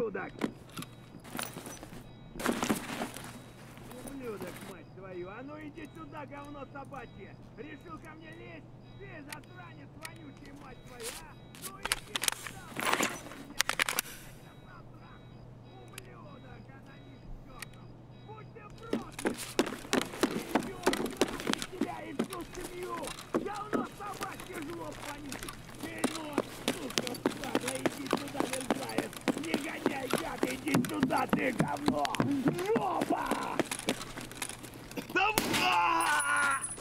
ублюдок! Ублюдок, мать твою! А ну иди сюда, говно собачье! Решил ко мне лезть? Ты, засранец вонючий, мать твою, а? Ну иди сюда! Ублюдок, она не чёртов! Будь ты проклят! Тебя и всю семью! Говно собачье, жлоб вонючий! Дерьмо, сука, падла, иди сюда, мерзавец! Не гоняй, гад, иди сюда, ты говно! Жопа! Давай!